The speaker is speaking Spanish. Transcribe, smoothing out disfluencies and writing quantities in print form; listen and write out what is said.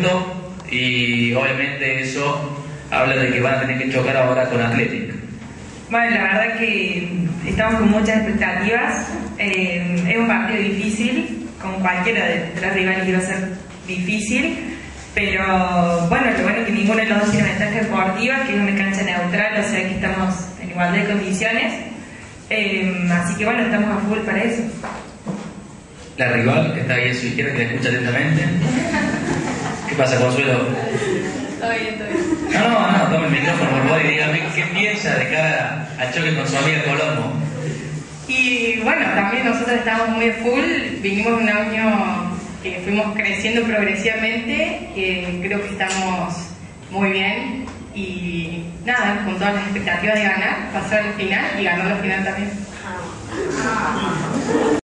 puntos y obviamente eso habla de que van a tener que chocar ahora con Athletic. Bueno, la verdad que estamos con muchas expectativas. Es un partido difícil, como cualquiera de los rivales iba a ser difícil, pero bueno, lo bueno es que ninguno de los dos tiene ventaja deportiva, que es una cancha neutral, o sea que estamos en igualdad de condiciones. Así que bueno, estamos a full para eso. La rival, que está ahí a su izquierda, que la escucha atentamente. ¿Qué pasa, Consuelo? Todo bien, todo bien. No, tome el micrófono, por favor, y dígame qué piensa de cara al choque con su amiga Colombo. Y bueno, también nosotros estamos muy full, vinimos un año que fuimos creciendo progresivamente, creo que estamos muy bien y nada, con todas las expectativas de ganar, pasar al final y ganar la final también.